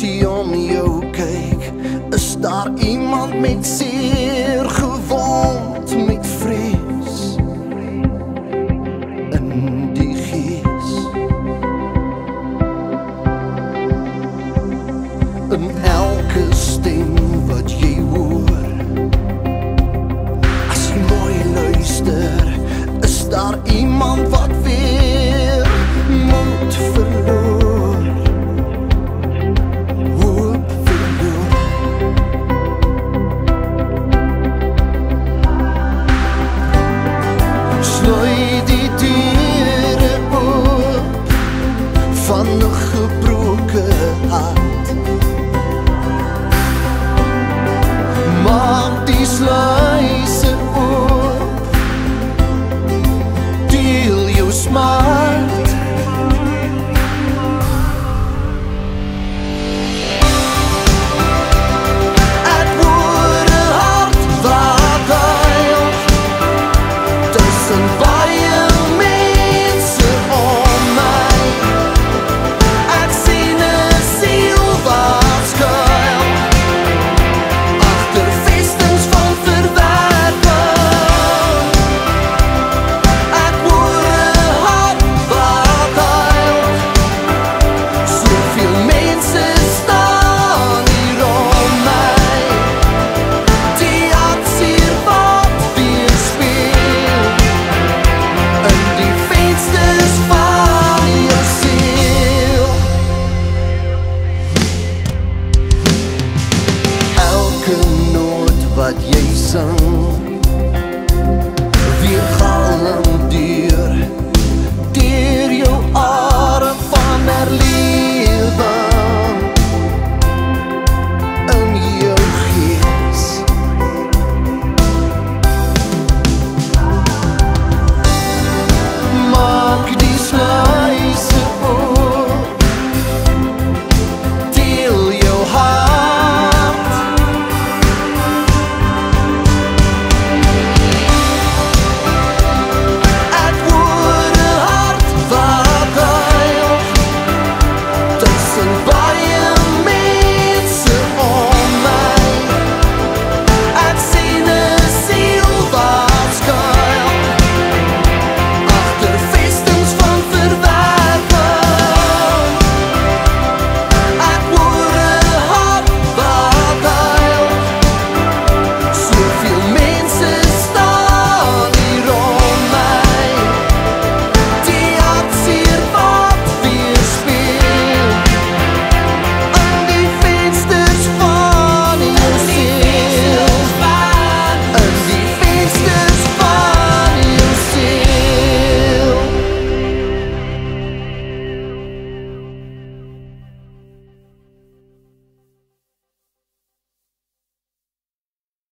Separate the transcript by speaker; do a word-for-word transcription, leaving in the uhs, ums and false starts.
Speaker 1: jy om jou kyk, is daar iemand met seer gewond met vrees in die gees. In elke stem wat jy hoor, as jy mooi luister, is daar iemand wat weer moed verloor, hoop verloor. Slooi die deure oop van 'n gebroke hart, maak die sluise oop, deel jou smart. Ek word 'n hart wat huil, tussen baie mense om my. Ek sien 'n siel wat skuil agter vestings van verwerping. Ek word 'n hart wat huil, soveel mense staan hier om my. Die hartseer wat weerspieël in die vensters van jou siel. Elke noot wat jy sing